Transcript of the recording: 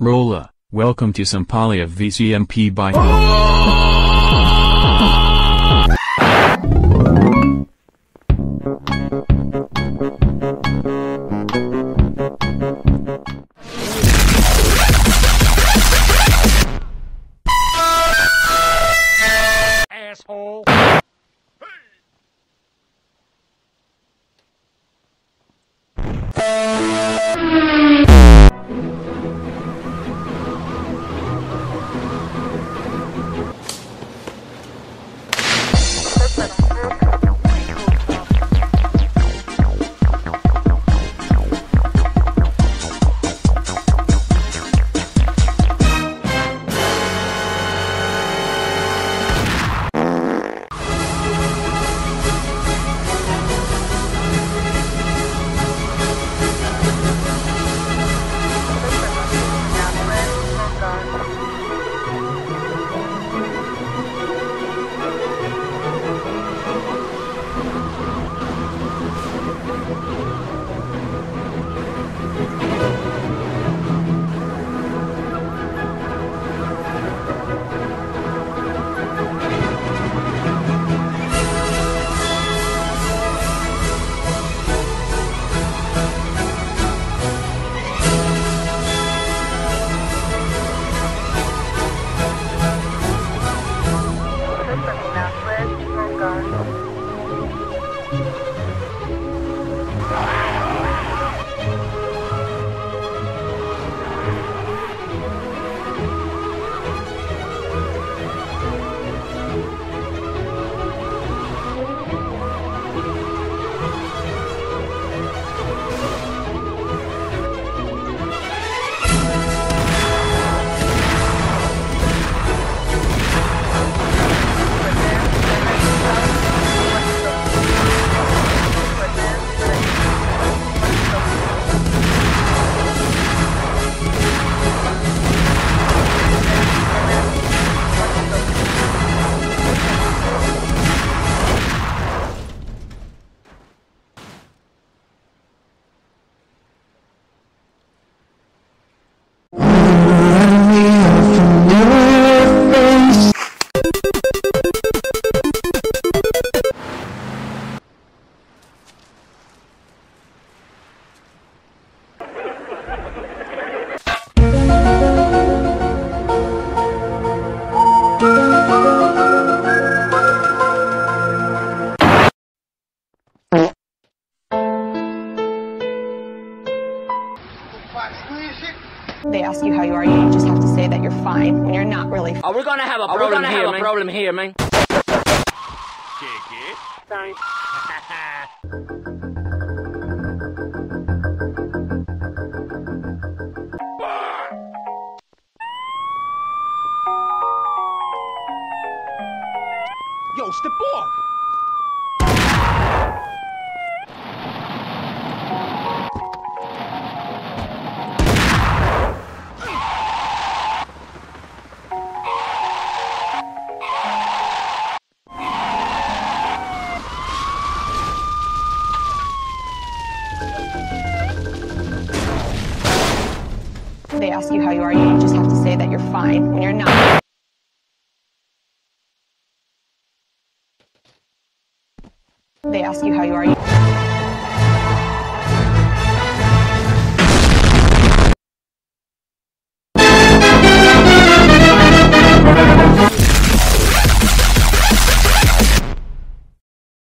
ROLA, welcome to some Paly of VCMP by asshole. They ask you how you are, you just have to say that you're fine when you're not really. Oh, we're gonna have a problem here, man. Kick it. Thanks. Yo, step off. They ask you how you are, you just have to say that you're fine when you're not. They ask you how you are.